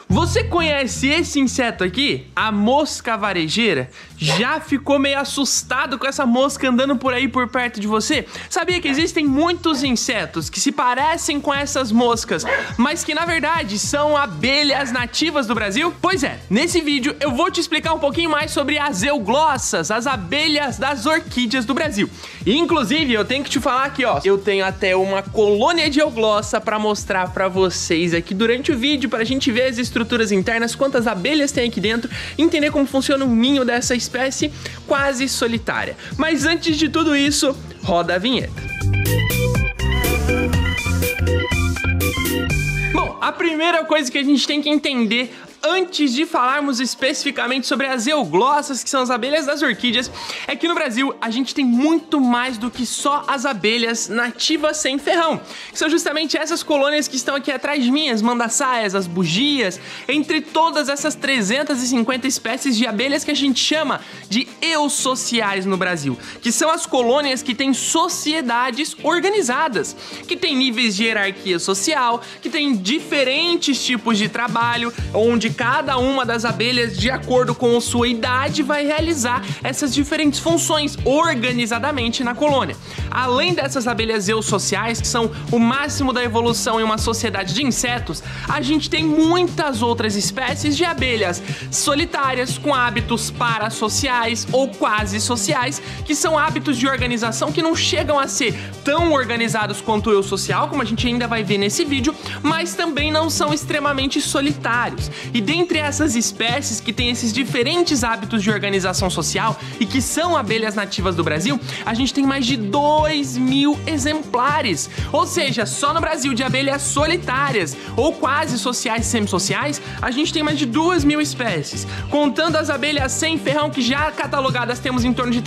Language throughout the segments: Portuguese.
Você conhece esse inseto aqui? A mosca varejeira? Já ficou meio assustado com essa mosca andando por aí por perto de você? Sabia que existem muitos insetos que se parecem com essas moscas, mas que na verdade são abelhas nativas do Brasil? Pois é, nesse vídeo eu vou te explicar um pouquinho mais sobre as euglossas, as abelhas das orquídeas do Brasil. E, inclusive, eu tenho que te falar aqui, ó, eu tenho até uma colônia de euglossa pra mostrar pra vocês aqui durante o vídeo, pra gente ver as estruturas internas, quantas abelhas tem aqui dentro, entender como funciona um ninho dessa espécie quase solitária. Mas antes de tudo isso, roda a vinheta. Bom, a primeira coisa que a gente tem que entender antes de falarmos especificamente sobre as euglossas, que são as abelhas das orquídeas, é que no Brasil a gente tem muito mais do que só as abelhas nativas sem ferrão, que são justamente essas colônias que estão aqui atrás de mim, as mandaçaias, as bugias, entre todas essas 350 espécies de abelhas que a gente chama de eusociais no Brasil, que são as colônias que têm sociedades organizadas, que têm níveis de hierarquia social, que têm diferentes tipos de trabalho, onde cada uma das abelhas, de acordo com sua idade, vai realizar essas diferentes funções organizadamente na colônia. Além dessas abelhas eusociais, que são o máximo da evolução em uma sociedade de insetos, a gente tem muitas outras espécies de abelhas solitárias com hábitos parasociais ou quase sociais, que são hábitos de organização que não chegam a ser tão organizados quanto o eusocial, como a gente ainda vai ver nesse vídeo, mas também não são extremamente solitários. E dentre essas espécies que têm esses diferentes hábitos de organização social e que são abelhas nativas do Brasil, a gente tem mais de 2.000 exemplares. Ou seja, só no Brasil de abelhas solitárias ou quase sociais e semissociais, a gente tem mais de 2.000 espécies. Contando as abelhas sem ferrão, que já catalogadas temos em torno de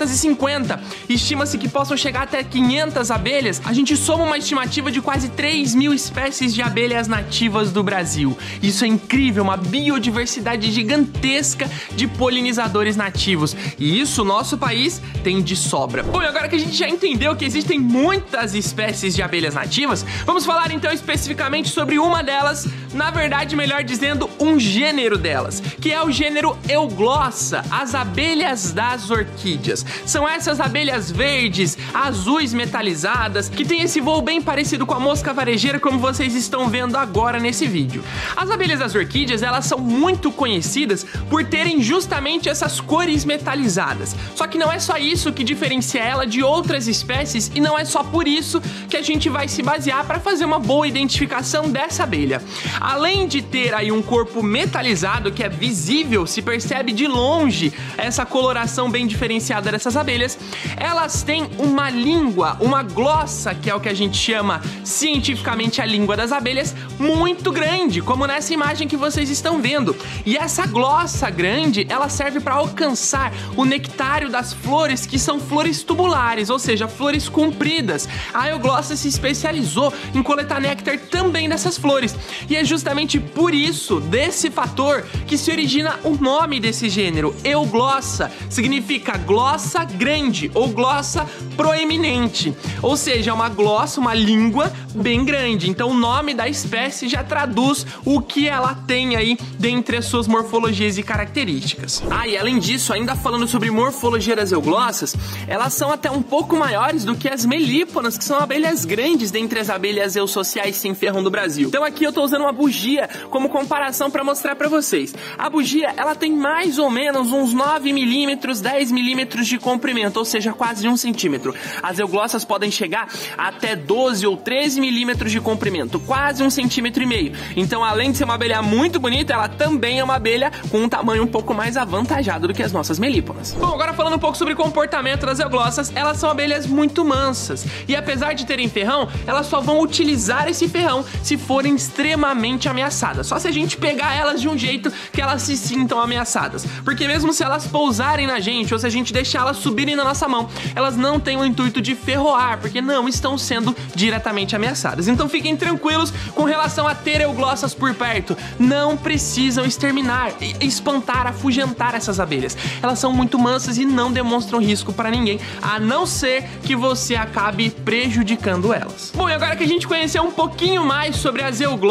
350, estima-se que possam chegar até 500 abelhas, a gente soma uma estimativa de quase 3.000 espécies de abelhas nativas do Brasil. Isso é incrível, uma biodiversidade gigantesca de polinizadores nativos. E isso o nosso país tem de sobra. Bom, e agora que a gente já entendeu que existem muitas espécies de abelhas nativas, vamos falar então especificamente sobre uma delas, na verdade, melhor dizendo, um gênero delas, que é o gênero Euglossa, as abelhas das orquídeas. São essas abelhas verdes, azuis metalizadas, que tem esse voo bem parecido com a mosca varejeira, como vocês estão vendo agora nesse vídeo. As abelhas das orquídeas, elas são muito conhecidas por terem justamente essas cores metalizadas. Só que não é só isso que diferencia ela de outras espécies e não é só por isso que a gente vai se basear para fazer uma boa identificação dessa abelha. Além de ter aí um corpo metalizado que é visível, se percebe de longe essa coloração bem diferenciada dessas abelhas, elas têm uma língua, uma glossa, que é o que a gente chama cientificamente a língua das abelhas, muito grande, como nessa imagem que vocês estão vendo. E essa glossa grande, ela serve para alcançar o nectário das flores, que são flores tubulares, ou seja, flores compridas. A euglossa se especializou em coletar néctar também dessas flores. E é justamente por isso, desse fator, que se origina o nome desse gênero. Euglossa significa glossa grande ou glossa proeminente. Ou seja, é uma glossa, uma língua bem grande. Então o nome da espécie já traduz o que ela tem aí dentre as suas morfologias e características. E além disso, ainda falando sobre morfologia das euglossas, elas são até um pouco maiores do que as melíponas, que são abelhas grandes dentre as abelhas eusociais sem ferrão do Brasil. Então aqui eu tô usando uma bugia como comparação para mostrar para vocês. A bugia, ela tem mais ou menos uns 9 milímetros, 10 milímetros de comprimento, ou seja, quase 1 centímetro. As euglossas podem chegar até 12 ou 13 milímetros de comprimento, quase 1,5 centímetros. Então, além de ser uma abelha muito bonita, ela também é uma abelha com um tamanho um pouco mais avantajado do que as nossas melíponas. Bom, agora falando um pouco sobre o comportamento das euglossas, elas são abelhas muito mansas e apesar de terem ferrão, elas só vão utilizar esse ferrão se forem extremamente ameaçadas. Só se a gente pegar elas de um jeito que elas se sintam ameaçadas. Porque mesmo se elas pousarem na gente ou se a gente deixar elas subirem na nossa mão, elas não têm o intuito de ferroar, porque não estão sendo diretamente ameaçadas. Então fiquem tranquilos com relação a ter euglossas por perto. Não precisam exterminar, espantar, afugentar essas abelhas. Elas são muito mansas e não demonstram risco para ninguém, a não ser que você acabe prejudicando elas. Bom, e agora que a gente conheceu um pouquinho mais sobre as euglossas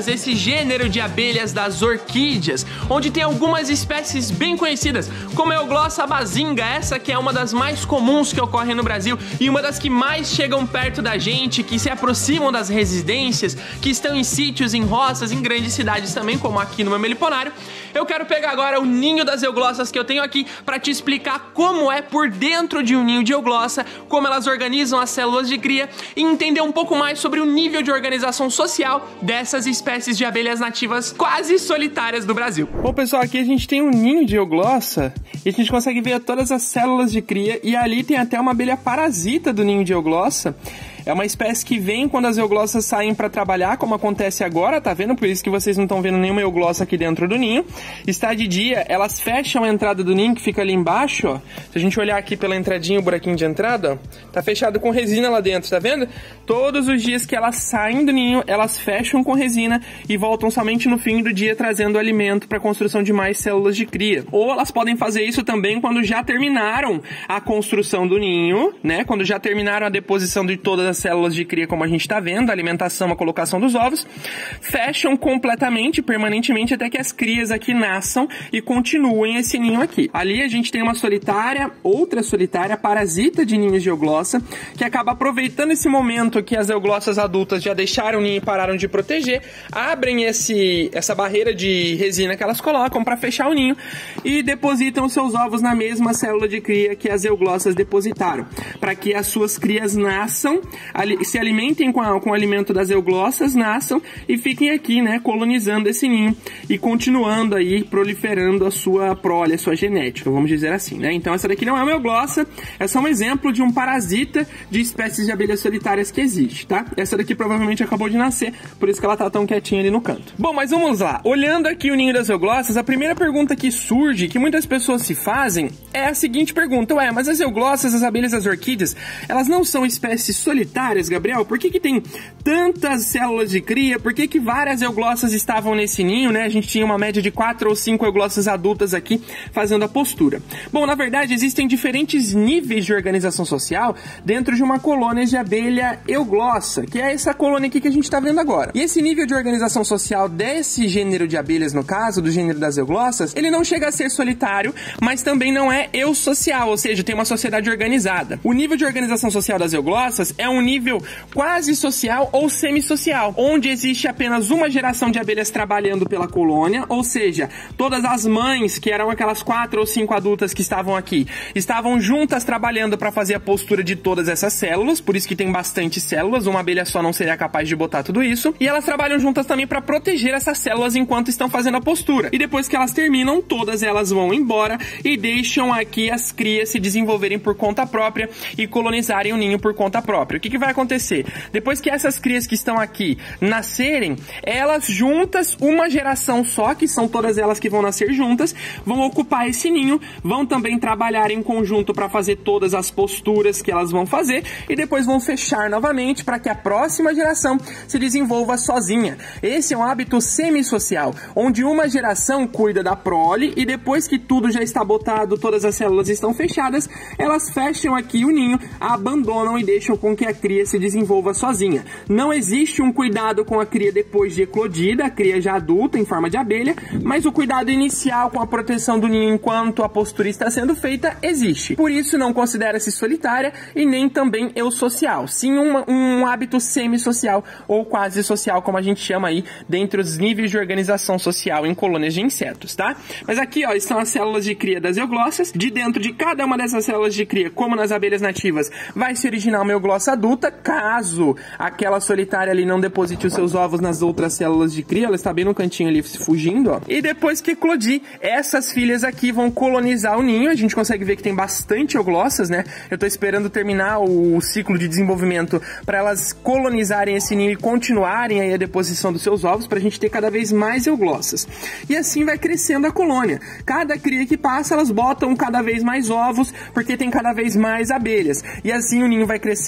euglossas, esse gênero de abelhas das orquídeas, onde tem algumas espécies bem conhecidas, como a euglossa bazinga, essa que é uma das mais comuns que ocorrem no Brasil e uma das que mais chegam perto da gente, que se aproximam das residências, que estão em sítios, em roças, em grandes cidades também, como aqui no meu meliponário. Eu quero pegar agora o ninho das euglossas que eu tenho aqui para te explicar como é por dentro de um ninho de euglossa, como elas organizam as células de cria e entender um pouco mais sobre o nível de organização social dessas espécies de abelhas nativas quase solitárias do Brasil. Bom, pessoal, aqui a gente tem um ninho de euglossa e a gente consegue ver todas as células de cria e ali tem até uma abelha parasita do ninho de euglossa. É uma espécie que vem quando as euglossas saem para trabalhar, como acontece agora, tá vendo? Por isso que vocês não estão vendo nenhuma euglossa aqui dentro do ninho. Está de dia, elas fecham a entrada do ninho, que fica ali embaixo, ó. Se a gente olhar aqui pela entradinha, o buraquinho de entrada, ó, tá fechado com resina lá dentro, tá vendo? Todos os dias que elas saem do ninho, elas fecham com resina e voltam somente no fim do dia trazendo alimento para a construção de mais células de cria. Ou elas podem fazer isso também quando já terminaram a construção do ninho, né? Quando já terminaram a deposição de todas as células de cria, como a gente está vendo, a alimentação, a colocação dos ovos, fecham completamente, permanentemente, até que as crias aqui nasçam e continuem esse ninho aqui. Ali a gente tem uma solitária, outra solitária, parasita de ninhos de euglossa, que acaba aproveitando esse momento que as euglossas adultas já deixaram o ninho e pararam de proteger, abrem essa barreira de resina que elas colocam para fechar o ninho e depositam os seus ovos na mesma célula de cria que as euglossas depositaram, para que as suas crias nasçam, se alimentem com o alimento das euglossas, nasçam e fiquem aqui, né, colonizando esse ninho e continuando aí, proliferando a sua prole, a sua genética, vamos dizer assim, né? Então essa daqui não é uma euglossa, é só um exemplo de um parasita de espécies de abelhas solitárias que existe, tá? Essa daqui provavelmente acabou de nascer, por isso que ela tá tão quietinha ali no canto. Bom, mas vamos lá. Olhando aqui o ninho das euglossas, a primeira pergunta que surge, que muitas pessoas se fazem, é a seguinte pergunta: ué, mas as euglossas, as abelhas das orquídeas, elas não são espécies solitárias, Gabriel? Por que tem tantas células de cria? Por que várias euglossas estavam nesse ninho, né? A gente tinha uma média de 4 ou 5 euglossas adultas aqui fazendo a postura. Bom, na verdade, existem diferentes níveis de organização social dentro de uma colônia de abelha euglossa, que é essa colônia aqui que a gente está vendo agora. E esse nível de organização social desse gênero de abelhas, no caso, do gênero das euglossas, ele não chega a ser solitário, mas também não é eusocial, ou seja, tem uma sociedade organizada. O nível de organização social das euglossas é um nível quase social ou semissocial, onde existe apenas uma geração de abelhas trabalhando pela colônia, ou seja, todas as mães, que eram aquelas 4 ou 5 adultas que estavam aqui, estavam juntas trabalhando para fazer a postura de todas essas células, por isso que tem bastante células, uma abelha só não seria capaz de botar tudo isso, e elas trabalham juntas também para proteger essas células enquanto estão fazendo a postura. E depois que elas terminam, todas elas vão embora e deixam aqui as crias se desenvolverem por conta própria e colonizarem o ninho por conta própria. O que vai acontecer? Depois que essas crias que estão aqui nascerem, elas juntas, uma geração só, que são todas elas que vão nascer juntas, vão ocupar esse ninho, vão também trabalhar em conjunto para fazer todas as posturas que elas vão fazer e depois vão fechar novamente para que a próxima geração se desenvolva sozinha. Esse é um hábito semissocial, onde uma geração cuida da prole e depois que tudo já está botado, todas as células estão fechadas, elas fecham aqui o ninho, abandonam e deixam com que a cria se desenvolva sozinha. Não existe um cuidado com a cria depois de eclodida, a cria já adulta em forma de abelha, mas o cuidado inicial com a proteção do ninho enquanto a postura está sendo feita existe. Por isso não considera-se solitária e nem também eusocial, sim um hábito semissocial ou quase social, como a gente chama aí, dentre os níveis de organização social em colônias de insetos, tá? Mas aqui, ó, estão as células de cria das euglossas. De dentro de cada uma dessas células de cria, como nas abelhas nativas, vai se originar uma euglossa adulta, caso aquela solitária ali não deposite os seus ovos nas outras células de cria, ela está bem no cantinho ali fugindo, ó. E depois que eclodir, essas filhas aqui vão colonizar o ninho. A gente consegue ver que tem bastante euglossas, né? Eu tô esperando terminar o ciclo de desenvolvimento para elas colonizarem esse ninho e continuarem aí a deposição dos seus ovos, pra gente ter cada vez mais euglossas. E assim vai crescendo a colônia. Cada cria que passa, elas botam cada vez mais ovos, porque tem cada vez mais abelhas. E assim o ninho vai crescendo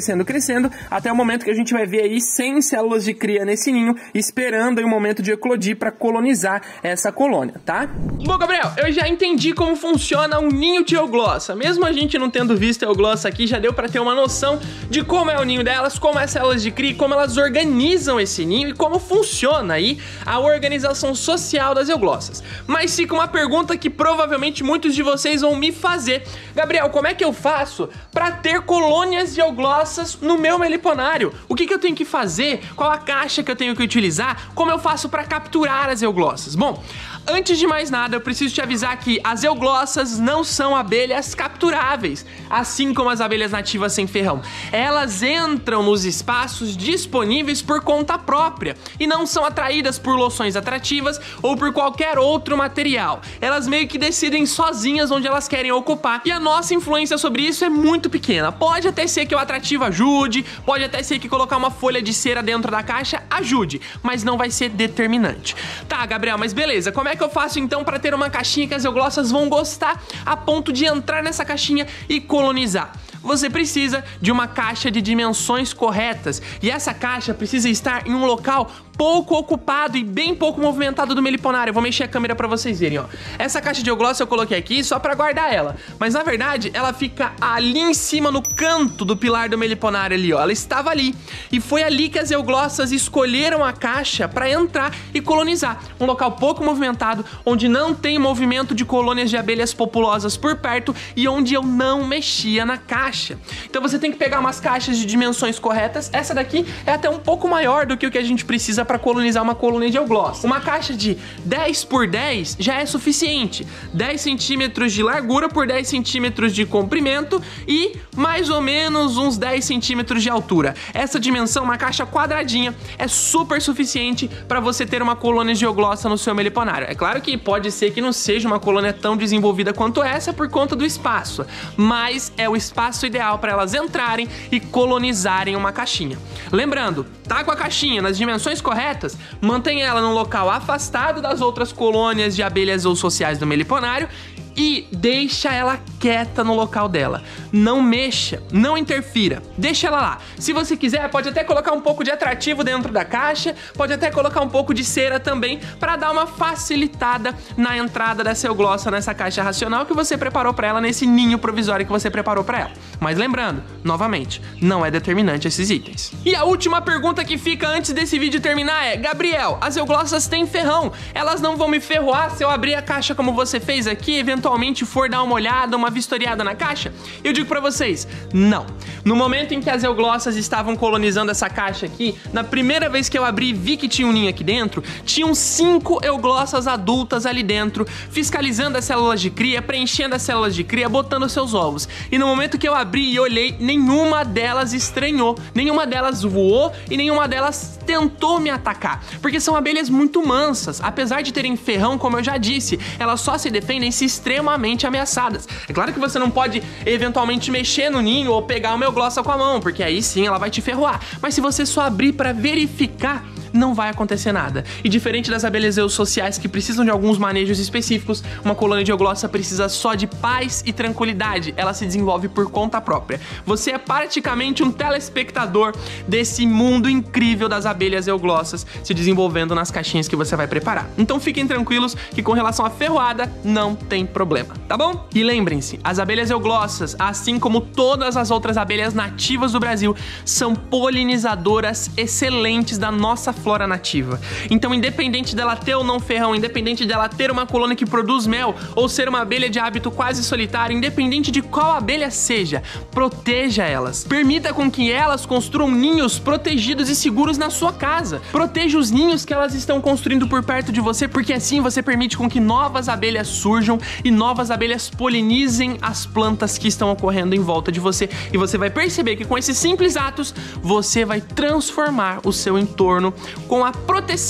crescendo, até o momento que a gente vai ver aí 100 células de cria nesse ninho, esperando aí o momento de eclodir para colonizar essa colônia, tá? Bom, Gabriel, eu já entendi como funciona um ninho de euglossa. Mesmo a gente não tendo visto a euglossa aqui, já deu para ter uma noção de como é o ninho delas, como as células de cria, como elas organizam esse ninho e como funciona aí a organização social das euglossas. Mas fica uma pergunta que provavelmente muitos de vocês vão me fazer. Gabriel, como é que eu faço para ter colônias de euglossas no meu meliponário? O que eu tenho que fazer? Qual a caixa que eu tenho que utilizar? Como eu faço para capturar as euglossas? Bom, antes de mais nada, eu preciso te avisar que as euglossas não são abelhas capturáveis, assim como as abelhas nativas sem ferrão. Elas entram nos espaços disponíveis por conta própria e não são atraídas por loções atrativas ou por qualquer outro material. Elas meio que decidem sozinhas onde elas querem ocupar e a nossa influência sobre isso é muito pequena. Pode até ser que o atrativo ajude, pode até ser que colocar uma folha de cera dentro da caixa ajude, mas não vai ser determinante. Tá, Gabriel, mas beleza, como é que eu faço então para ter uma caixinha que as euglossas vão gostar a ponto de entrar nessa caixinha e colonizar? Você precisa de uma caixa de dimensões corretas e essa caixa precisa estar em um local pouco ocupado e bem pouco movimentado do meliponário. Eu vou mexer a câmera pra vocês verem, ó. Essa caixa de euglossa eu coloquei aqui só pra guardar ela, mas na verdade ela fica ali em cima no canto do pilar do meliponário ali, ó. Ela estava ali e foi ali que as euglossas escolheram a caixa pra entrar e colonizar. Um local pouco movimentado, onde não tem movimento de colônias de abelhas populosas por perto e onde eu não mexia na caixa. Então você tem que pegar umas caixas de dimensões corretas. Essa daqui é até um pouco maior do que o que a gente precisa para colonizar uma colônia de euglossa. Uma caixa de 10 por 10 já é suficiente. 10 centímetros de largura por 10 centímetros de comprimento e mais ou menos uns 10 centímetros de altura. Essa dimensão, uma caixa quadradinha, é super suficiente para você ter uma colônia de euglossa no seu meliponário. É claro que pode ser que não seja uma colônia tão desenvolvida quanto essa por conta do espaço, mas é o espaço ideal para elas entrarem e colonizarem uma caixinha. Lembrando, tá com a caixinha nas dimensões corretas, mantém ela num local afastado das outras colônias de abelhas ou sociais do meliponário e deixa ela quieta no local dela. Não mexa, não interfira, deixa ela lá. Se você quiser, pode até colocar um pouco de atrativo dentro da caixa, pode até colocar um pouco de cera também para dar uma facilitada na entrada dessa euglossa nessa caixa racional que você preparou para ela, nesse ninho provisório que você preparou para ela. Mas lembrando, novamente, não é determinante esses itens. E a última pergunta que fica antes desse vídeo terminar é: Gabriel, as euglossas têm ferrão, elas não vão me ferroar se eu abrir a caixa como você fez aqui, eventualmente for dar uma olhada, uma vistoriada na caixa? Eu digo pra vocês, não. No momento em que as euglossas estavam colonizando essa caixa aqui, na primeira vez que eu abri e vi que tinha um ninho aqui dentro, tinham 5 euglossas adultas ali dentro, fiscalizando as células de cria, preenchendo as células de cria, botando seus ovos. E no momento que eu abri e olhei, nenhuma delas estranhou, nenhuma delas voou e nenhuma delas tentou me atacar, porque são abelhas muito mansas. Apesar de terem ferrão, como eu já disse, elas só se defendem se extremamente ameaçadas. É claro que você não pode eventualmente mexer no ninho ou pegar uma euglossa com a mão, porque aí sim ela vai te ferroar. Mas se você só abrir para verificar, não vai acontecer nada. E diferente das abelhas eusociais que precisam de alguns manejos específicos, uma colônia de euglossa precisa só de paz e tranquilidade. Ela se desenvolve por conta própria. Você é praticamente um telespectador desse mundo incrível das abelhas euglossas se desenvolvendo nas caixinhas que você vai preparar. Então fiquem tranquilos que com relação à ferroada não tem problema, tá bom? E lembrem-se, as abelhas euglossas, assim como todas as outras abelhas nativas do Brasil, são polinizadoras excelentes da nossa flora nativa. Então, independente dela ter ou não ferrão, independente dela ter uma colônia que produz mel ou ser uma abelha de hábito quase solitário, independente de qual abelha seja, proteja elas. Permita com que elas construam ninhos protegidos e seguros na sua casa. Proteja os ninhos que elas estão construindo por perto de você, porque assim você permite com que novas abelhas surjam e novas abelhas polinizem as plantas que estão ocorrendo em volta de você. E você vai perceber que com esses simples atos, você vai transformar o seu entorno com a proteção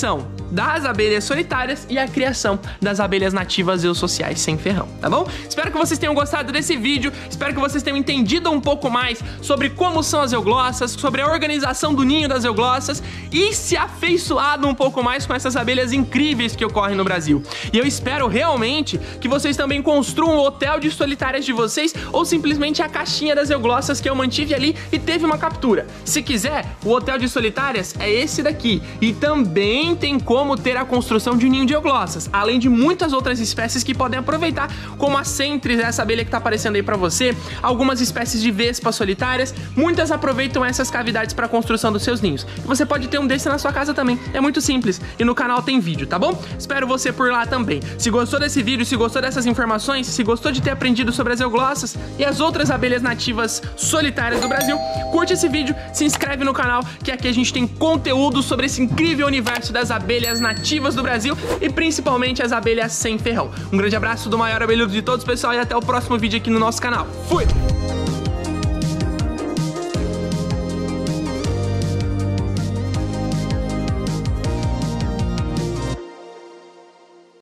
das abelhas solitárias e a criação das abelhas nativas eusociais sem ferrão, tá bom? Espero que vocês tenham gostado desse vídeo, espero que vocês tenham entendido um pouco mais sobre como são as euglossas, sobre a organização do ninho das euglossas e se afeiçoado um pouco mais com essas abelhas incríveis que ocorrem no Brasil. E eu espero realmente que vocês também construam o hotel de solitárias de vocês ou simplesmente a caixinha das euglossas que eu mantive ali e teve uma captura. Se quiser, o hotel de solitárias é esse daqui e também tem como ter a construção de um ninho de euglossas, além de muitas outras espécies que podem aproveitar, como a Centris, essa abelha que tá aparecendo aí pra você, algumas espécies de vespas solitárias, muitas aproveitam essas cavidades para a construção dos seus ninhos. E você pode ter um desse na sua casa também, é muito simples e no canal tem vídeo, tá bom? Espero você por lá também. Se gostou desse vídeo, se gostou dessas informações, se gostou de ter aprendido sobre as euglossas e as outras abelhas nativas solitárias do Brasil, curte esse vídeo, se inscreve no canal, que aqui a gente tem conteúdo sobre esse incrível universo das abelhas nativas do Brasil e principalmente as abelhas sem ferrão. Um grande abraço do maior abelhudo de todos, pessoal, e até o próximo vídeo aqui no nosso canal. Fui!